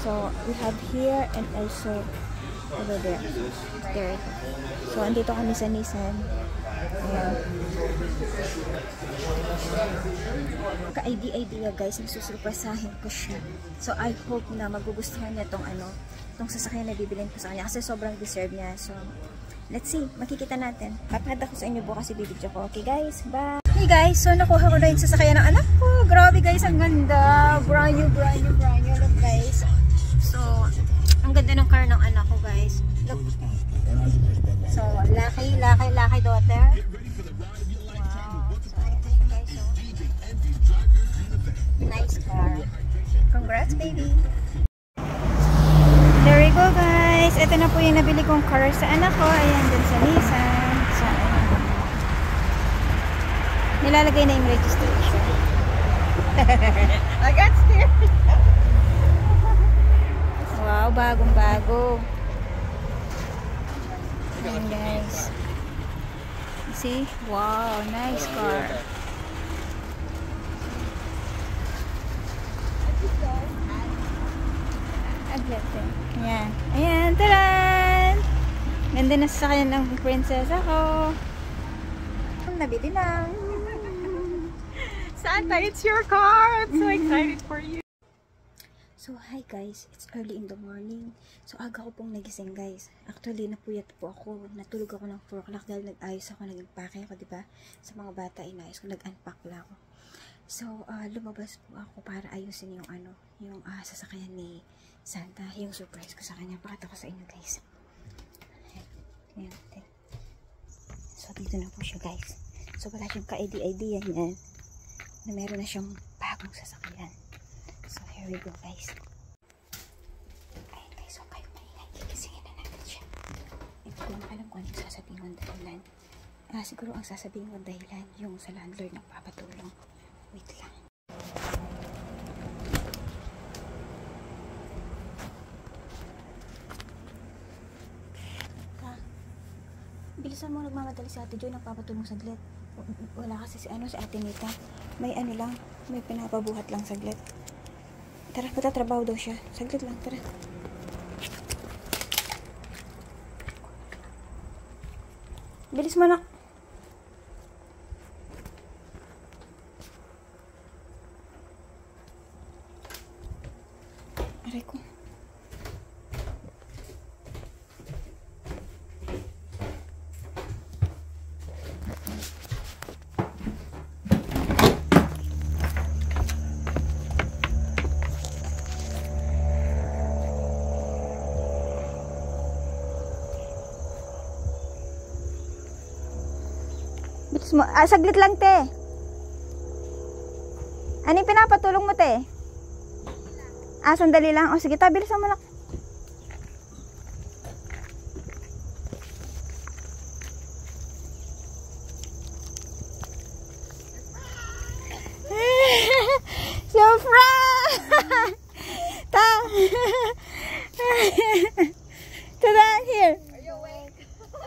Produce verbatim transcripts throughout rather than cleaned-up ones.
So, we have here and also over there. There. So, andito kami sa Nissan. Ayan. Ka-idea-idea guys, nasusurpresahin ko siya. So, I hope na magugustuhan niya tong ano, tong sasakyan na bibilin ko sa kanya. Kasi sobrang deserve niya. So, let's see. Makikita natin. Papahad ako sa inyo bukas i-video ko. Okay guys, bye! Hey guys, so nakuha ko na yung sasakyan ng anak ko. Grabe guys, ang ganda. Brand new, brand new, brand new. Look guys. So, ang ganda ng car ng anak ko guys. Look. So, laki, laki, laki daughter. Wow. So, ayan guys. So, nice car. Congrats baby. There we go guys. Ito na po yung nabili kong car sa anak ko. Ayan dun sa Nissan. So, ayan. Nilalagay na yung registration. I got scared. Wow, bagong bago. Ayan guys. See? Wow, nice car. Aglete. Ayan. Ayan, taran! Ganda na sasakyan ng princess ako. Nabili lang. Santa, it's your car! I'm so excited for you. So, hi guys. It's early in the morning. So, aga ko pong nagising guys. Actually, napuyat po ako. Natulog ako ng four o'clock dahil nag-ayos ako, nag-impake ako, diba? Sa mga bata, inayos ko, nag-unpack lang ako. So, uh, lumabas po ako para ayusin yung ano, yung uh, sasakyan ni Santa. Yung surprise ko sa kanya. Pakita ko sa inyo guys. Ayan. Ayan. So, dito na po siya guys. So, wala siyang ka-idea-idea niyan na meron na siyang bagong sasakyan. So, here we go guys. Ayun guys, so kayo maingay. Gigisingin na natin siya. Hindi ko na alam kung ano yung sasabihin kong dahilan. Ah, siguro ang sasabihin kong dahilan yung sa landlord ng papatulong. Wait lang. Ah, bilisan mo, nagmamadali si Ate Joy, nagpapatulong saglit. Wala kasi si ano si Ate Nita. May ano lang, may pinapabuhat lang saglit. Tara, patatrabaho daw siya. Saglit lang, tara. Bilis mo na. Aray ko. Bilis mo. Ah, saglit lang, te. Ano yung pinapatulong mo, te? Ah, sandali lang. O, sige, ta, bilisan mo lang. Surprise! Ta! Tada, here. Are you awake?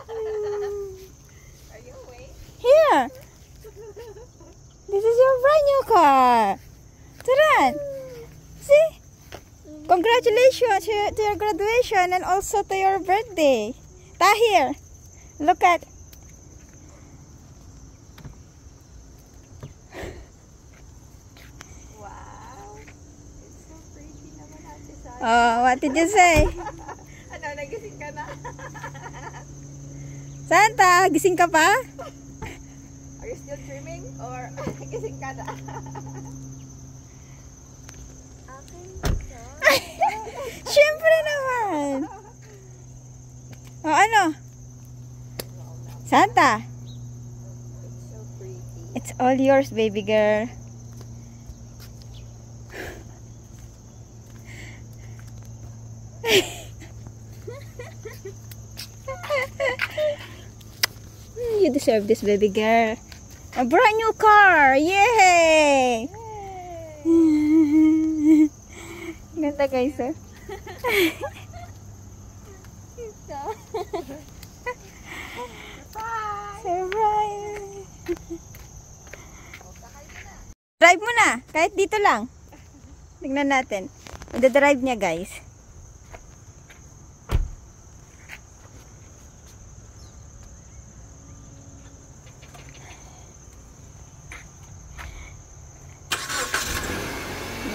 Are you awake? Here. This is your brand new car. Taran. See? Congratulations to, to your graduation and also to your birthday. Ta, here. Look at. Wow. It's so pretty naman Ate Santa. Oh, what did you say? Ano, nagising ka na? Santa, gising ka pa? Are you still dreaming? Or nagising ka na? Siyempre naman. O ano? Santa, It's so pretty. it's all yours, baby girl. You deserve this, baby girl. A brand new car! Yay! Ganda guys, eh. Surprise! Drive mo na, kahit dito lang. Tignan natin. Magdadrive niya guys.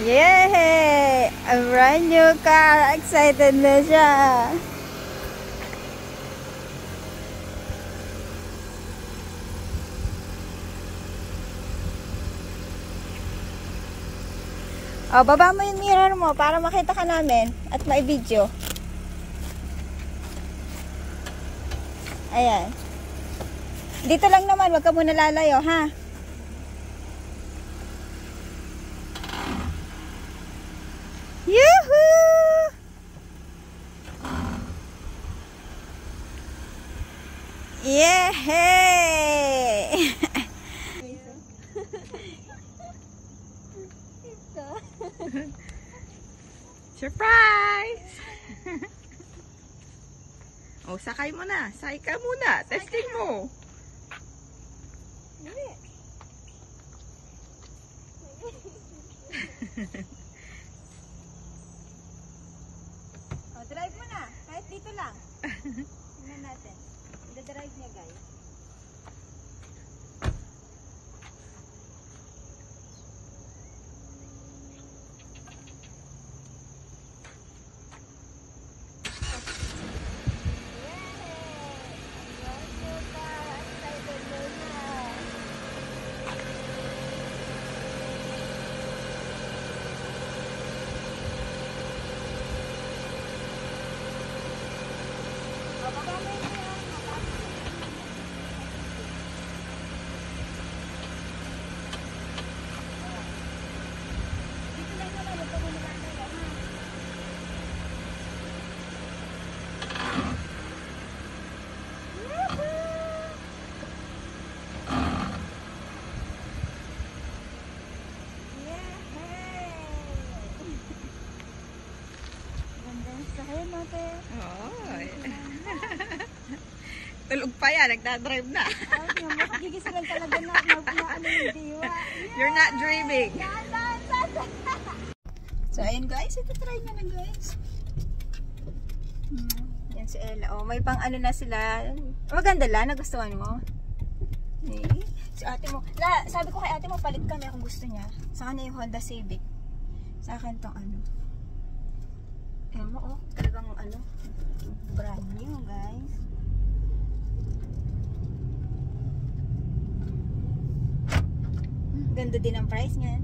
Yay! A brand new car! Excited na siya! O, baba mo yung mirror mo para makita ka namin at mai-video. Ayan. Dito lang naman, wag ka muna lalayo, ha? Yoo-hoo! Yay! Surprise! Oh, sakay mo na. Sakay ka muna. Testing mo. Oh, drive mo na. Kahit dito lang. Tingnan natin. I-drive niya, guys. Sakay natin. Oy. Tulog pa yan. Nagdadrive na. Ay, makikisilan talaga na na ano yung diwa. You're not dreaming. So, ayun guys. Ito try nyo na guys. Hmm. Yan si Ella. Oh, may pang ano na sila. Maganda la. Nagustuhan mo? Okay. Si ate mo. La, sabi ko kay ate mo, palit kami kung gusto niya. Sa kanya yung Honda Civic. Sa akin tong ano. Ayan mo, oh. Talagang ano. Brand new, guys. Ganda din ang price niyan.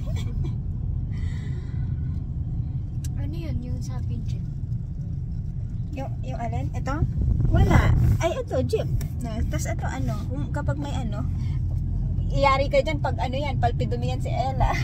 Ano yun? Yung sa akin jeep? Yung, yung alin? Ito? Wala. Ay, ito, jeep. No, tapos ito, ano, kung kapag may ano, iyari ka dyan pag ano yan, palpidumi yan si Ella.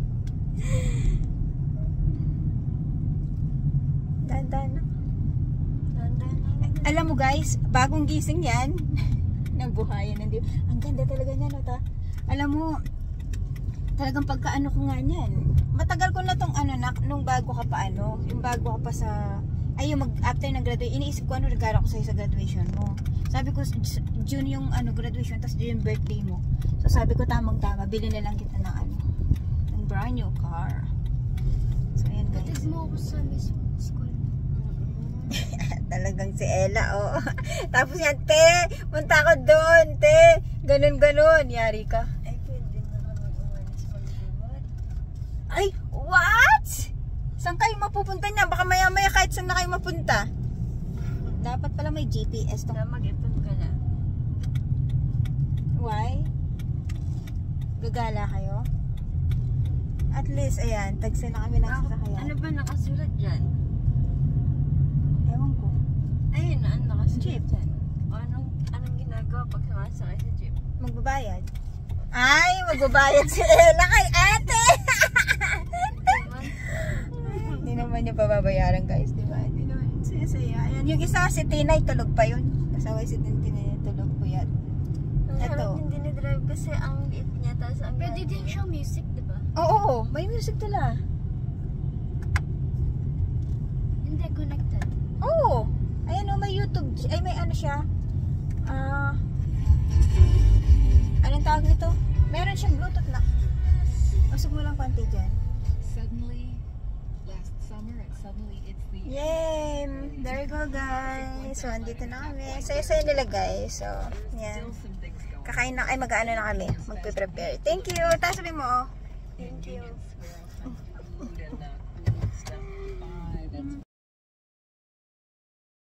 Dandan. Dandan. Alam mo guys, bagong gising yan. Nang buhayan ng Diyos. Ang ganda talaga niya, no, ta? Alam mo, talagang pagkaano ko nga niyan. Matagal ko na tong ano, na, nung bago ka pa ano, yung bago ka pa sa, ay yung mag, after ng graduation, iniisip ko ano regalo ko sa'yo sa graduation mo. Sabi ko, June yung ano, graduation, tapos June yung birthday mo. So sabi ko, tamang tama, bili na lang kita ng ano, ng brand new car. So ayan guys. Patid mo ako sa miss school. Talagang si Ella, oh. Tapos yan, te, punta ko doon, te. Ganun, ganun. Yari ka. Ay, pwede na kami umalis mag-iwan. Ay, what? Saan kayo mapupunta niya? Baka maya-maya kahit saan na kayo mapunta. Dapat pala may G P S to. Na mag-ipon ka na. Why? Gagala kayo? At least, ayan, tagsa na kami ng sasakyan. Ano ba nakasulat dyan? Ewan ko. Ayun na, ano nakasulat Jeep. dyan? O anong, anong ginagawa pag sumasakay sa jeep? Magbabayad. Ay, magbabayad si Ella kay ate! Hindi naman niya pababayaran guys, di ba? Hindi naman. Saya-saya. Ayan, yung isa si Tinay, tulog pa yun. Kasaway si Tinay, tulog po yan. Ang Eto. harap hindi na-drive kasi ang liit niya, tapos ang Pwede ganda din niya. siya music, diba? Oo, oo, may music tala. Hindi, connected. Oo. Ayan o, may YouTube. Ay, may ano siya. Ah... anong tawag nito? Meron siyang Bluetooth na. Pasok mo lang konti dyan. Suddenly, last summer, and suddenly it's the Yay! There you go, guys. So, andito na kami. Saya-saya nila, guys. So, yan. still some things going Kakain na, ay mag-ano na kami. Magpe-prepare. Thank you. Tapos sabi mo, oh. Thank you.